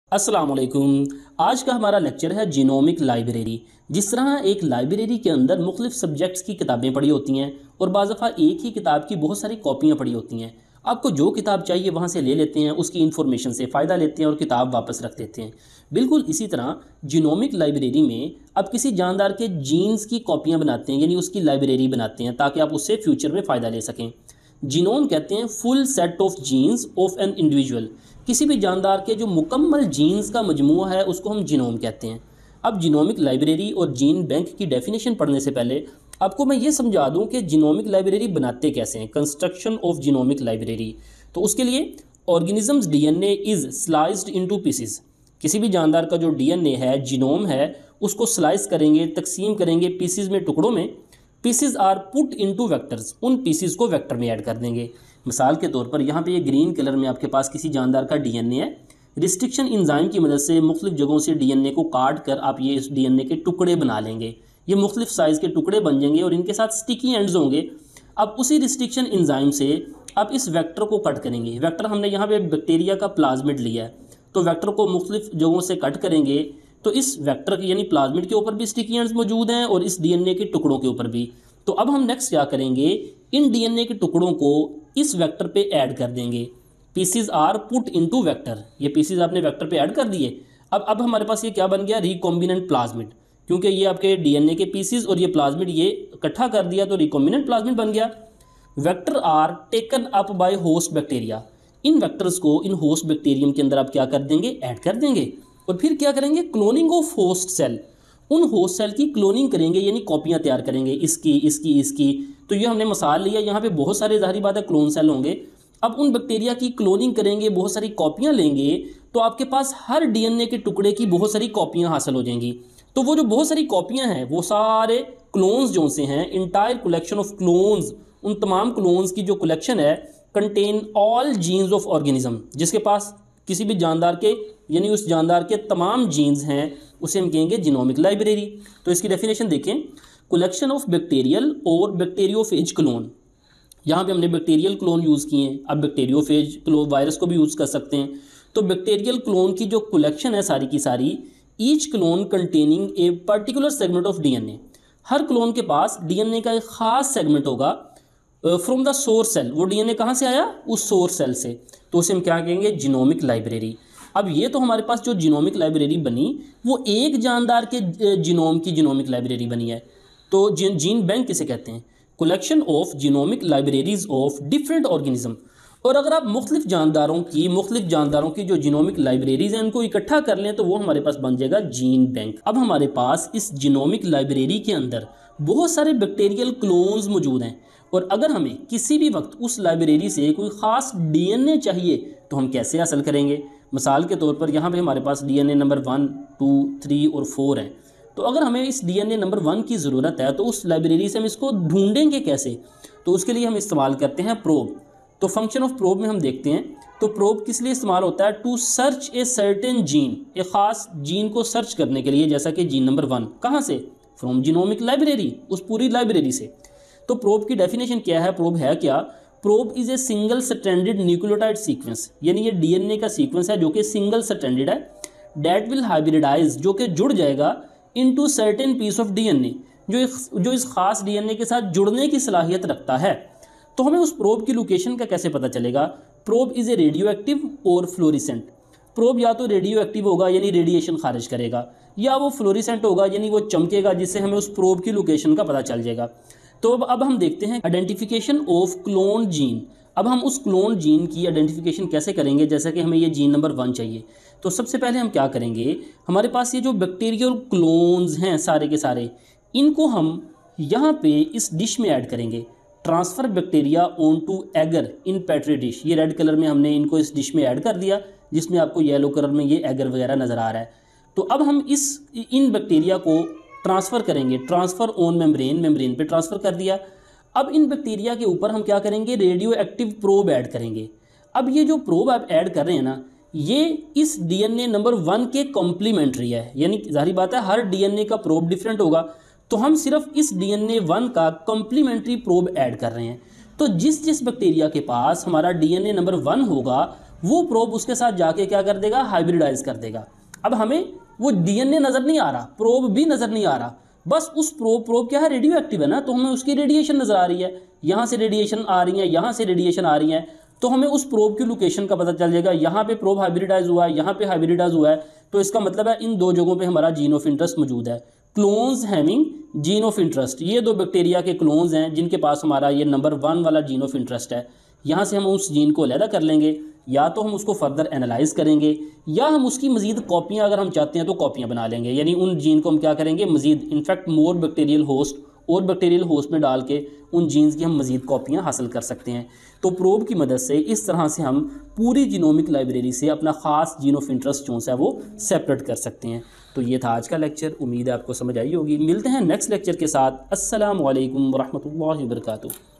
अस्सलाम वालेकुम। आज का हमारा लेक्चर है जीनोमिक लाइब्रेरी। जिस तरह एक लाइब्रेरी के अंदर मुख्तलिफ सब्जेक्ट्स की किताबें पड़ी होती हैं और बाज़ दफ़ा एक ही किताब की बहुत सारी कॉपियाँ पड़ी होती हैं। आपको जो किताब चाहिए वहाँ से ले लेते हैं, उसकी इन्फॉर्मेशन से फ़ायदा लेते हैं और किताब वापस रख देते हैं। बिल्कुल इसी तरह जीनोमिक लाइब्रेरी में आप किसी जानदार के जीन्स की कॉपियाँ बनाते हैं, यानी उसकी लाइब्रेरी बनाते हैं ताकि आप उससे फ्यूचर में फ़ायदा ले सकें। जीनोम कहते हैं full set of genes of an individual. किसी भी जानदार के जो मुकम्मल जीन्स का मजमूआ है उसको हम जीनोम कहते हैं। अब जीनोमिक लाइब्रेरी और जीन बैंक की डेफिनेशन पढ़ने से पहले आपको मैं ये समझा दूं कि जीनोमिक लाइब्रेरी बनाते कैसे हैं, कंस्ट्रक्शन ऑफ जीनोमिक लाइब्रेरी। तो उसके लिए organism's DNA is sliced into pieces. किसी भी जानदार का जो डीएनए है, जीनोम है, उसको स्लाइस करेंगे, तकसीम करेंगे पीसेस में, टुकड़ों में। Pieces are put into vectors. उन पीसेस को वेक्टर में ऐड कर देंगे। मिसाल के तौर पर यहाँ पे ये ग्रीन कलर में आपके पास किसी जानदार का डीएनए है। रिस्ट्रिक्शन इंजाइम की मदद से मुख्तलिफ जगहों से डीएनए को काट कर आप ये इस डीएनए के टुकड़े बना लेंगे। ये मुख्तलिफ साइज़ के टुकड़े बन जाएंगे और इनके साथ स्टिकी एंड्स होंगे। अब उसी रिस्ट्रिक्शन इंजाइम से आप इस वेक्टर को कट करेंगे। वेक्टर हमने यहाँ पे बैक्टीरिया का प्लाज्मिड लिया है, तो वेक्टर को मुख्तलिफ जगहों से कट करेंगे। तो इस वेक्टर यानी प्लाज्मिड के ऊपर भी स्टिकी एंड्स मौजूद हैं और इस डीएनए के टुकड़ों के ऊपर भी। तो अब हम नेक्स्ट क्या करेंगे, इन डीएनए के टुकड़ों को इस वेक्टर पे ऐड कर देंगे। Pieces are put into vector. ये पीसीज आपने वेक्टर पे ऐड कर दिए। अब हमारे पास ये क्या बन गया, रिकॉम्बिनेंट प्लाज्मिड। क्योंकि ये आपके डीएनए के पीसीज और ये प्लाज्मिड ये इकट्ठा कर दिया तो रिकॉम्बिनेंट प्लाज्मिड बन गया। Vector are taken up by host bacteria. इन वेक्टर्स को इन होस्ट बैक्टीरियम के अंदर आप क्या कर देंगे, ऐड कर देंगे। और फिर क्या करेंगे, क्लोनिंग ऑफ होस्ट सेल। उन होस्ट सेल की क्लोनिंग करेंगे, यानी कॉपियां तैयार करेंगे, इसकी। तो ये हमने मिसाल लिया, यहाँ पे बहुत सारे ज़ाहिर बात है क्लोन सेल होंगे। अब उन बैक्टीरिया की क्लोनिंग करेंगे, बहुत सारी कॉपियां लेंगे, तो आपके पास हर डीएनए के टुकड़े की बहुत सारी कॉपियां हासिल हो जाएंगी। तो वो जो बहुत सारी कॉपियां हैं वो सारे क्लोन्स जो से हैं, इंटायर कलेक्शन ऑफ क्लोन्स, उन तमाम क्लोन्स की जो कलेक्शन है, contain all genes of organism. जिसके पास किसी भी जानदार के यानी उस जानदार के तमाम जीन्स हैं उसे हम कहेंगे जीनोमिक लाइब्रेरी। तो इसकी डेफिनेशन देखें, कलेक्शन ऑफ बैक्टीरियल और बैक्टीरियोफेज क्लोन। यहाँ पे हमने बैक्टीरियल क्लोन यूज़ किए हैं, अब बैक्टीरियोफेज क्लोन वायरस को भी यूज़ कर सकते हैं। तो बैक्टीरियल क्लोन की जो कलेक्शन है सारी की सारी, each clone containing a particular segment of DNA. हर क्लोन के पास डीएनए का एक ख़ास सेगमेंट होगा फ्रॉम द सोर्स सेल। वो डीएनए कहाँ से आया, उस सोर्स सेल से। तो उसे हम क्या कहेंगे, जीनोमिक लाइब्रेरी। अब ये तो हमारे पास जो जीनोमिक लाइब्रेरी बनी वो एक जानदार के जीनोम की जीनोमिक लाइब्रेरी बनी है। तो जीन बैंक किसे कहते हैं, collection of genomic libraries of different organism. और अगर आप मुख्तलिफ जानदारों की जो जीनोमिक लाइब्रेरीज हैं उनको इकट्ठा कर लें तो वो हमारे पास बन जाएगा जीन बैंक। अब हमारे पास इस जीनोमिक लाइब्रेरी के अंदर बहुत सारे बैक्टीरियल क्लोन्स मौजूद हैं और अगर हमें किसी भी वक्त उस लाइब्रेरी से कोई ख़ास डीएनए चाहिए तो हम कैसे हासिल करेंगे। मिसाल के तौर पर यहाँ पे हमारे पास डीएनए नंबर 1, 2, 3 और 4 हैं। तो अगर हमें इस डीएनए नंबर 1 की ज़रूरत है तो उस लाइब्रेरी से हम इसको ढूंढेंगे कैसे। तो उसके लिए हम इस्तेमाल करते हैं प्रोब। तो फंक्शन ऑफ प्रोब में हम देखते हैं, तो प्रोब किस लिए इस्तेमाल होता है, to search a certain gene. एक ख़ास जीन को सर्च करने के लिए, जैसा कि जीन नंबर 1 कहाँ से, फ्रॉम जीनोमिक लाइब्रेरी, उस पूरी लाइब्रेरी से। तो प्रोब की डेफिनेशन क्या है, प्रोब है क्या, probe is a single stranded nucleotide sequence. यानी ये डीएनए का सीक्वेंस है जो कि सिंगल स्ट्रैंडेड है, डैट विल हाइब्रिडाइज, जो कि जुड़ जाएगा, into certain piece of DNA, जो इस खास डीएनए के साथ जुड़ने की सलाहियत रखता है। तो हमें उस प्रोब की लोकेशन का कैसे पता चलेगा, probe is a radio active और फ्लोरिसेंट। प्रोब या तो रेडियो एक्टिव होगा यानी रेडिएशन खारिज करेगा, या वो फ्लोरिसेंट होगा यानी वो चमकेगा, जिससे हमें उस प्रोब की लोकेशन का पता चल जाएगा। तो अब हम देखते हैं आइडेंटिफिकेशन ऑफ क्लोन जीन। अब हम उस क्लोन जीन की आइडेंटिफिकेशन कैसे करेंगे, जैसा कि हमें ये जीन नंबर 1 चाहिए। तो सबसे पहले हम क्या करेंगे, हमारे पास ये जो बैक्टीरियल क्लोन्स हैं सारे के सारे, इनको हम यहाँ पे इस डिश में ऐड करेंगे। Transfer bacteria on to agar in petri dish. ये रेड कलर में हमने इनको इस डिश में ऐड कर दिया, जिसमें आपको येलो कलर में ये एगर वगैरह नज़र आ रहा है। तो अब हम इन बैक्टीरिया को ट्रांसफ़र करेंगे, ट्रांसफ़र ऑन मेम्ब्रेन पे ट्रांसफ़र कर दिया। अब इन बैक्टीरिया के ऊपर हम क्या करेंगे, रेडियो एक्टिव प्रोब ऐड करेंगे। अब ये जो प्रोब आप ऐड कर रहे हैं ना, ये इस डीएनए नंबर 1 के कॉम्प्लीमेंट्री है, यानी जाहिर बात है हर डीएनए का प्रोब डिफरेंट होगा, तो हम सिर्फ इस डीएनए 1 का कॉम्प्लीमेंट्री प्रोब ऐड कर रहे हैं। तो जिस बैक्टीरिया के पास हमारा डीएनए नंबर 1 होगा वो प्रोब उसके साथ जाके क्या कर देगा, हाइब्रिडाइज कर देगा। अब हमें वो डीएनए नज़र नहीं आ रहा, प्रोब भी नज़र नहीं आ रहा, बस उस प्रोब क्या है, रेडियो एक्टिव है ना, तो हमें उसकी रेडिएशन नज़र आ रही है, यहाँ से रेडिएशन आ रही है, यहाँ से रेडिएशन आ रही है, तो हमें उस प्रोब की लोकेशन का पता चल जाएगा। यहाँ पे प्रोब हाइब्रिडाइज हुआ है, यहाँ पे हाइब्रिडाइज हुआ है, तो इसका मतलब है इन दो जगहों पे हमारा जीन ऑफ इंटरेस्ट मौजूद है। Clones having gene of interest, ये दो बैक्टीरिया के क्लोन्स हैं जिनके पास हमारा ये नंबर 1 वाला जीन ऑफ इंटरेस्ट है। यहाँ से हम उस जीन को अलहदा कर लेंगे, या तो हम उसको फर्दर एनालाइज करेंगे, या हम उसकी मजीद कॉपियाँ अगर हम चाहते हैं तो कॉपियाँ बना लेंगे। यानी उन जीन को हम क्या करेंगे, मजीद इनफैक्ट मोर बैक्टीरियल होस्ट और बैक्टीरियल होस्ट में डाल के उन जीन्स की हम मजीद कॉपियाँ हासिल कर सकते हैं। तो प्रोब की मदद से इस तरह से हम पूरी जीनोमिक लाइब्रेरी से अपना ख़ास जीन ऑफ इंटरेस्ट जो है वो सेपरेट कर सकते हैं। तो ये था आज का लेक्चर, उम्मीद है आपको समझ आई होगी। मिलते हैं नेक्स्ट लेक्चर के साथ। अस्सलामु अलैकुम वरहमतुल्लाहि वबरकातुहू।